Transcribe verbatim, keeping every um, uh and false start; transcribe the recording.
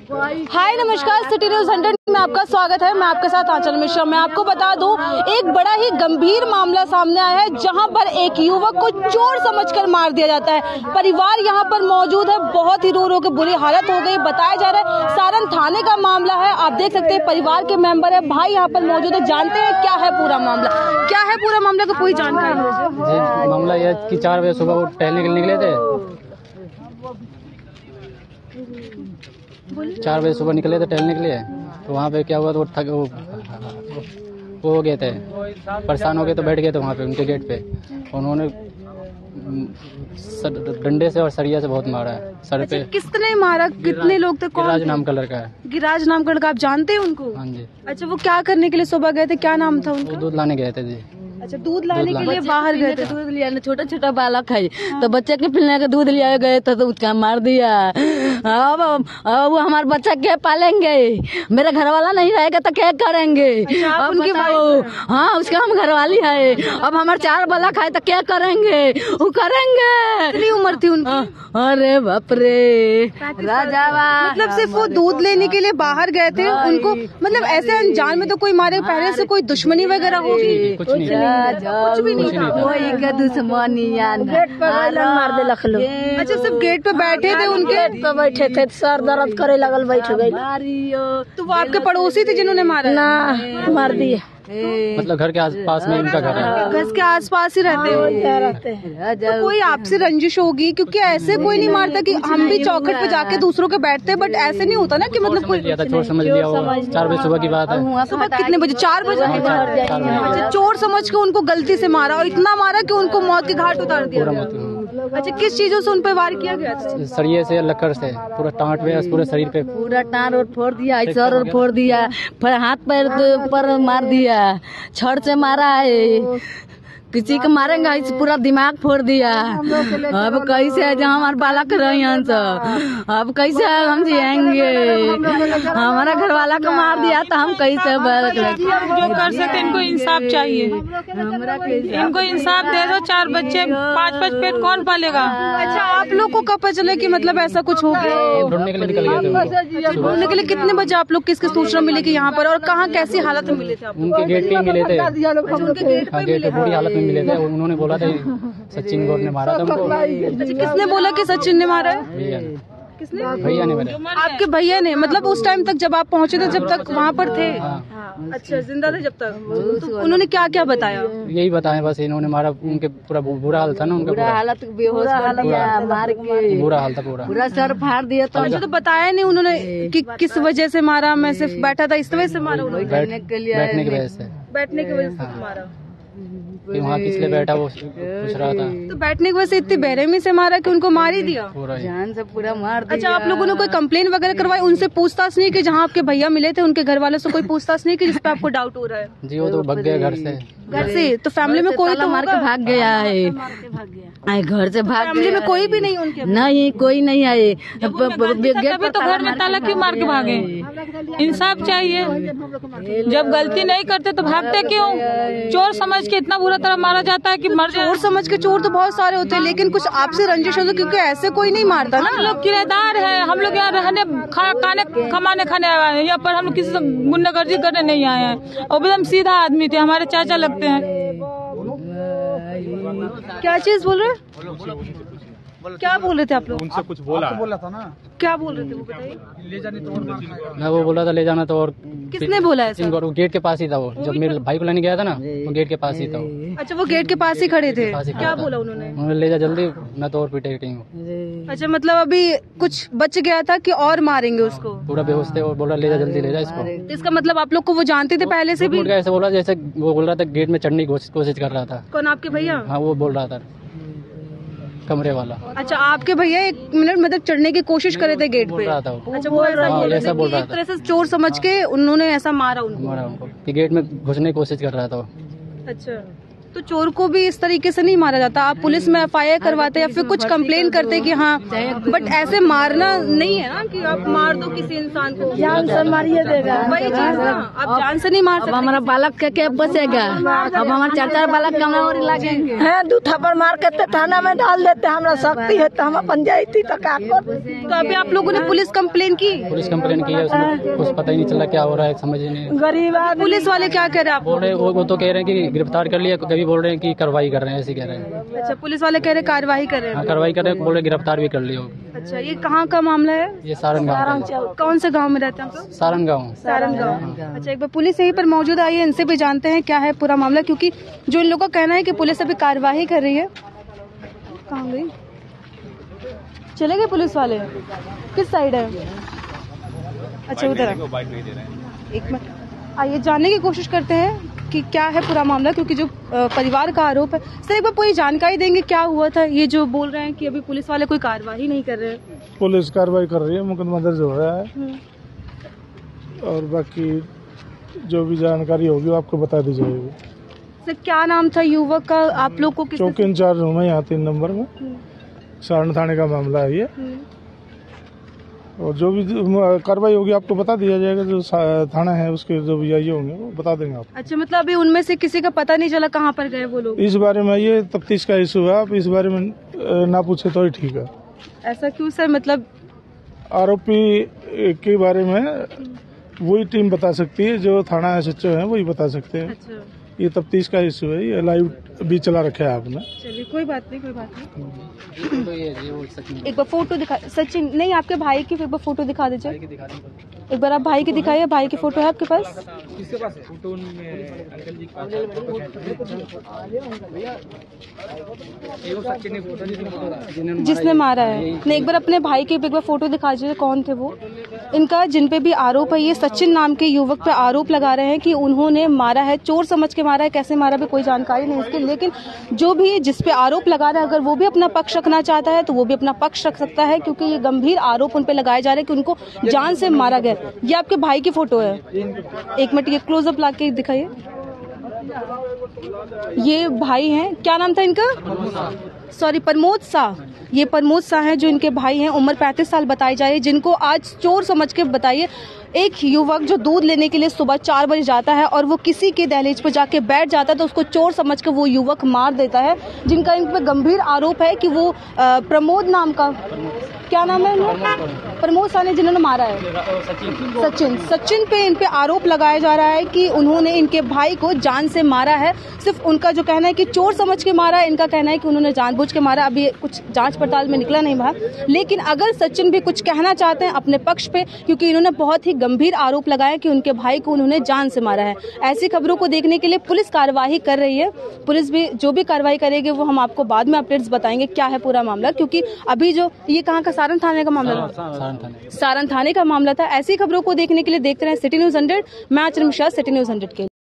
हाय नमस्कार, city news hundred में आपका स्वागत है। मैं आपके साथ आंचल मिश्रा। मैं आपको बता दूं, एक बड़ा ही गंभीर मामला सामने आया है, जहां पर एक युवक को चोर समझकर मार दिया जाता है। परिवार यहां पर मौजूद है, बहुत ही रो रो के बुरी हालत हो गई। बताया जा रहा है सारण थाने का मामला है। आप देख सकते हैं परिवार के मेंबर है, भाई यहाँ पर मौजूद है। जानते हैं क्या है पूरा मामला, क्या है पूरा मामला का कोई जानकारी? मामला यह कि चार बजे सुबह वो टहलने के लिए निकले थे। चार बजे सुबह निकले थे टहलने के लिए, तो वहाँ पे क्या हुआ, तो थक वो वो हो गए थे, परेशान हो गए, तो बैठ गए थे वहाँ पे उनके गेट पे। उन्होंने डंडे से और सरिया से बहुत मारा है सर पे। किसने मारा? कितने लोग थे? गिराज नाम का लड़का है। गिराज नाम का लड़का, आप जानते हैं उनको? हाँ जी। अच्छा, वो क्या करने के लिए सुबह गए थे? क्या नाम था उनका? दूध लाने गए थे जी। अच्छा, दूध लाने के लिए बाहर गए थे। दूध लिया, छोटा छोटा बालक है, तो बच्चे के पिलने का दूध लिया गए तो, तो उसका मार दिया। अब अब वो हमारे बच्चा क्या पालेंगे? मेरा घर वाला नहीं रहेगा तो क्या करेंगे? अच्छा, अब उनकी हाँ, उसका हम घर वाली है। अब हमारे चार बालक है तो क्या करेंगे? वो करेंगे। कितनी उम्र थी उनकी? अरे बाप रे, राजावा। मतलब सिर्फ वो दूध लेने के लिए बाहर गए थे, उनको मतलब ऐसे अनजान में तो कोई मारे? पहले से कोई दुश्मनी वगैरह होगी? कुछ नहीं, कुछ भी नहीं था। कोई का दुश्मनी गेट पर मार दे लख लो। अच्छा, सिर्फ गेट पे बैठे थे, उनके गेट पे बैठे थे, सर दर्द करे लगल, बैठ गई। तो वो आपके पड़ोसी थे जिन्होंने मारा? ना, मार दिए। मतलब घर के आसपास में इनका घर है। घर के आसपास ही रहते हैं। तो कोई आपसे रंजिश होगी, क्योंकि ऐसे कोई नहीं मारता कि हम भी चौखट पे जाके दूसरों के बैठते, बट ऐसे नहीं होता ना कि मतलब कोई लिया था, चोर समझ लिया होगा। चार बजे सुबह की बात है। सुबह कितने बजे? चार बजे की बात है। अच्छा, चोर समझ के उनको गलती से मारा, और इतना मारा कि उनको मौत के घाट उतार दिया। अच्छा, किस चीजों से उन पर वार किया गया? सरिये से, लकड़ से, पूरा टांट पे, पूरे शरीर पे पूरा टांट और फोड़ दिया, सर और फोड़ दिया, फिर हाथ पैर पर मार दिया, छड़ से मारा है। किसी को मारेंगे इस पूरा दिमाग फोड़ दिया। अब कैसे है जहाँ हमारे बालक रहे यहाँ से, अब कैसे हम जिएंगे? हमारा घर वाला को मार दिया तो हम कैसे? जो कर सकते इनको इंसाफ चाहिए, इनको इंसाफ दे दो। चार बच्चे, पाँच पाँच पेट कौन पालेगा? अच्छा, आप लोग को कब पता चला कि मतलब ऐसा कुछ हो गया? ढूंढने के लिए निकल गए थे। ढूंढने के लिए कितने बजे आप लोग किसकी सूचना मिली कि यहाँ पर, और कहाँ कैसी हालत में मिले थे आप? उनके गेट पे मिले थे। हाँ, गेट पे बुरी हालत में मिले थे। उन्होंने बोला था सचिन गौर ने मारा था उनको। अच्छा, किसने बोला कि सचिन ने मारा है? भैया किसने? भैया ने मेरे। आपके भैया ने? मतलब उस टाइम तक जब आप पहुँचे थे, जब तक वहाँ पर थे? अच्छा, जिंदा थे जब तक। तो उन्होंने क्या क्या बताया? यही बताया बस, इन्होंने मारा। उनके पूरा बुरा हाल था ना, उनका पूरा हालत बेहोश कर दिया, मार के बुरा हाल था, पूरा पूरा सर फाड़ दिया। तो मुझे तो बताया नहीं उन्होंने कि किस वजह से मारा। मैं सिर्फ बैठा था, इस वजह से मारा उन्होंने? बैठने की वजह से। बैठने की वजह से मारा? वहाँ किस लिए बैठा वो पूछ रहा था। तो बैठने की वजह से इतनी बेरहमी से मारा कि उनको मार ही दिया? पूरा जान से पूरा मार दिया। अच्छा, आप लोगों ने कोई कंप्लेन वगैरह करवाई? उनसे पूछताछ नहीं की? जहाँ आपके भैया मिले थे उनके घर वालों से कोई पूछताछ नहीं की, जिस पे आपको डाउट हो रहा है? जी, वो तो भाग गए घर से। घर से? तो फैमिली में कोई तो मार के भाग गया है, घर से भाग। फैमिली में कोई भी नहीं उनके? नहीं, कोई नहीं आए। तभी तो घर में ताला क्यों मार के भागे? इंसाफ चाहिए। जब गलती नहीं करते तो भागते क्यों? चोर समझ के इतना बुरा तरह मारा जाता है कि मर जाए। चोर समझ के चोर तो बहुत सारे होते हैं, लेकिन कुछ आपसे रंजिश हो, क्योंकि ऐसे कोई नहीं मारता ना। हम लोग किराएदार है, हम लोग यहाँ रहने खाने कमाने खाने आए हैं। यहाँ पर हम लोग किसी से गुंडागर्दी करने नहीं आए हैं। और एकदम सीधा आदमी थे, हमारे चाचा लगते हैं। क्या चीज बोल रहे हैं? क्या बोल रहे थे आप लोग? उनसे कुछ बोला बोला था ना? क्या बोल रहे थे वो बताइए? ले जाने तो और मैं वो बोला था ले जाना तो। और किसने बोला है? सचिन गौर गेट के पास ही था वो, जब मेरे भाई को लेने गया था ना, वो गेट के पास ही था वो। अच्छा, वो गेट के पास ही खड़े थे। पास ही क्या खड़ा था। बोला उन्होंने? उन्होंने ले जा जल्दी, मैं तो और पीटे गई हूँ। अच्छा, मतलब अभी कुछ बच गया था कि और मारेंगे उसको? पूरा बेहोश थे और बोला ले जा जल्दी, ले जा इसको। तो इसका मतलब आप लोग को वो जानते थे पहले से भी? ऐसे बोला जैसे वो बोल रहा था गेट में चढ़ने की कोशिश कर रहा था। कौन, आपके भैया? हाँ, वो बोल रहा था, कमरे वाला। अच्छा, आपके भैया एक मिनट मतलब चढ़ने की कोशिश करे थे गेट पे? रहा था वो। अच्छा, वो ऐसा बोल रहे थे बोल कि रहा एक तरह से चोर समझ के उन्होंने ऐसा मारा उनको? मारा उनको कि गेट में घुसने की कोशिश कर रहा था वो। अच्छा, तो चोर को भी इस तरीके से नहीं मारा जाता? आप पुलिस में एफ आई आर करवाते या फिर कुछ कंप्लेन करते कि हाँ, बट ऐसे मारना नहीं है ना कि आप मार दो किसी इंसान को, जान से मारिए देगा। वही चीज ना, आप जान से नहीं मार सकते। हमारा बालक के क्या बचेगा? अब हमारे चार चार बालक कमरा और लगेंगे है, दू थप्पड़ मार के थाना में डाल देते। हमरा शक्ति है तो हम अपन जाती तो क्या कर। तो अभी आप लोगों ने पुलिस कंप्लेन की? पुलिस कंप्लेन की है, उसमें कुछ पता ही नहीं चला क्या हो रहा है, समझ ही नहीं। गरीब आदमी। पुलिस वाले क्या कह रहे हैं बोल रहे वो, वो तो कह रहे हैं कि गिरफ्तार कर लिया, कभी बोल रहे हैं कि कार्रवाई कर रहे हैं, ऐसे कह रहे हैं। अच्छा, पुलिस वाले कह रहे कार्रवाई कर रहे हाँ, हैं। कार्रवाई कर रहे हैं, बोल रहे गिरफ्तार भी कर लिया। अच्छा, ये कहाँ का मामला है? ये सारण गाँव। कौन से गांव में रहते हैं आप लोग? सारण गाँव। सारण गांव। अच्छा, एक बार पुलिस यहीं पर मौजूद आई है, इनसे भी जानते हैं क्या है पूरा मामला, क्योंकि जो इन लोगों का कहना है कि पुलिस अभी कार्यवाही कर रही है। कहाँ गई? चले गए पुलिस वाले? किस साइड है? अच्छा, उधर है। एक मिनट, आइए जानने की कोशिश करते हैं कि क्या है पूरा मामला, क्योंकि जो परिवार का आरोप है। सर, एक बार पूरी जानकारी देंगे क्या हुआ था? ये जो बोल रहे हैं कि अभी पुलिस वाले कोई कार्रवाई नहीं कर रहे हैं। पुलिस कार्रवाई कर रही है, मुकदमा दर्ज हो रहा है और बाकी जो भी जानकारी होगी वो आपको बता दी जाएगी। सर, क्या नाम था युवक का? आप लोग को किस चौकी इंचार्ज हूँ मैं यहाँ तीन नंबर में। सारण थाने का मामला है ये, और जो भी कार्रवाई होगी आपको बता दिया जाएगा। जो थाना है उसके जो भी आई होंगे वो बता देंगे आप। अच्छा, मतलब अभी उनमें से किसी का पता नहीं चला कहाँ पर गए वो लोग? इस बारे में ये तफ्तीश का इशू है, आप इस बारे में ना पूछे तो ही ठीक है। ऐसा क्यों सर? मतलब आरोपी के बारे में वही टीम बता सकती है, जो थाना एस एच ओ है वही बता सकते हैं। अच्छा, ये तफ्तीश का इशू है, ये लाइव भी चला रखा है आपने। चलिए, कोई बात नहीं, कोई बात नहीं। तो ये ये वो सचिन एक बार फोटो दिखा, सचिन नहीं, आपके भाई की एक बार फोटो दिखा दीजिए। एक बार आप भाई की दिखाइए। भाई की फोटो है आपके पास? किसके पास है फोटो? अंकल जी जिसने मारा है। नहीं, एक बार अपने भाई की एक बार फोटो दिखा दीजिए, कौन थे वो? इनका जिन पे भी आरोप है, ये सचिन नाम के युवक पे आरोप लगा रहे हैं कि उन्होंने मारा है, चोर समझ के मारा है। कैसे मारा भी कोई जानकारी नहीं इसकी, लेकिन जो भी जिस पे आरोप लगा रहा है, अगर वो भी अपना पक्ष रखना चाहता है तो वो भी अपना पक्ष रख सकता है, क्योंकि ये गंभीर आरोप उन पे लगाए जा रहे हैं कि उनको जान से मारा गया। ये आपके भाई की फोटो है। एक मिनट, ये क्लोजअप ला के दिखाइए। ये भाई हैं, क्या नाम था इनका? सॉरी, प्रमोद शाह। ये प्रमोद शाह हैं जो इनके भाई हैं, उम्र पैंतीस साल बताई जा रही है, जिनको आज चोर समझ के बताइए एक युवक जो दूध लेने के लिए सुबह चार बजे जाता है और वो किसी के दहलीज पर जाके बैठ जाता है तो उसको चोर समझ के वो युवक मार देता है, जिनका इन पे गंभीर आरोप है कि वो प्रमोद नाम का, क्या नाम है प्रमोद शाह ने जिन्होंने मारा है, सचिन सचिन पे इन पे आरोप लगाया जा रहा है कि उन्होंने इनके भाई को जान से मारा है। सिर्फ उनका जो कहना है कि चोर समझ के मारा है, इनका कहना है कि उन्होंने जानबूझ के मारा। अभी कुछ जांच पड़ताल में निकला नहीं बाहर, लेकिन अगर सचिन भी कुछ कहना चाहते हैं अपने पक्ष पे, क्योंकि इन्होंने बहुत ही गंभीर आरोप लगाया कि उनके भाई को उन्होंने जान से मारा है। ऐसी खबरों को देखने के लिए पुलिस कार्यवाही कर रही है। पुलिस भी जो भी कार्रवाई करेगी वो हम आपको बाद में अपडेट्स बताएंगे क्या है पूरा मामला, क्योंकि अभी जो ये कहाँ का सारण थाने का मामला था, सारण थाने का मामला था। ऐसी खबरों को देखने के लिए देखते रहे सिटी न्यूज हंड्रेड। मैं आचरण मिश्रा, सिटी न्यूज हंड्रेड के।